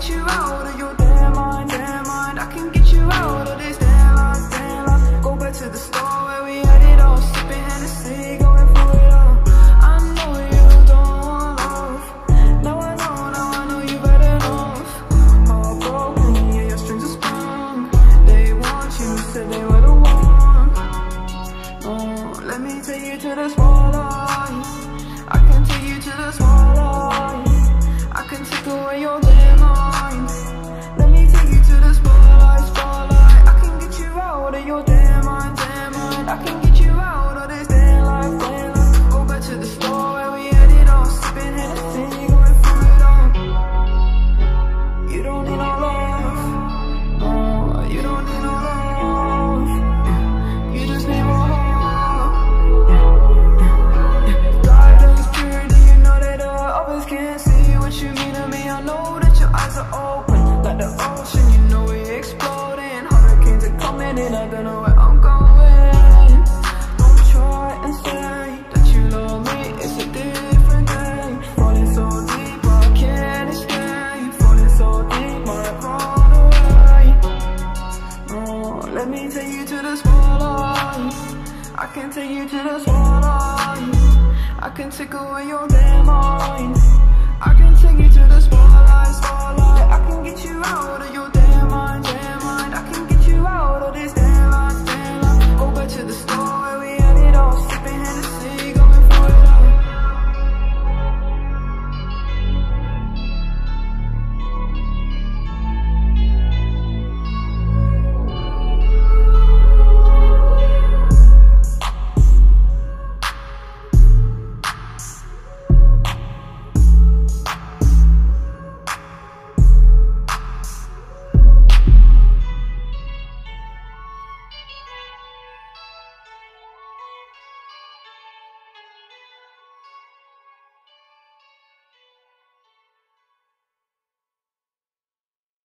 get you out of your damn mind, damn mind. I can get you out of this damn life, damn life. Go back to the store where we had it all, sipping Hennessy, going for it all. I know you don't want love. Now I know you better enough. Heartbroken, yeah, your strings are sprung. They want you, said they were the one. Oh, let me take you to the spotlight. I can take you to the spotlight. I can take away your damn mind. Let me take you to the spotlight, spotlight. I can get you out of your damn mind, damn mind. I can get you out of this damn life, damn life. Go back to the store where we had it all, sipping Hennessy, going through it all. You don't need no love, oh, you don't need no love. You just need more love. Guidance, purity, you know that others can't see what you mean to me. I know that your eyes are open, like the ocean, you know we're exploding. Hurricanes are coming in, I don't know where I'm going. Don't try and say that you love me, it's a different game. Falling so deep, I can't escape. Falling so deep, might run away. Oh, let me take you to the spotlight. I can take you to the spotlight. I can take away your damn mind. I can take you to the spotlight, spotlight. I can get you out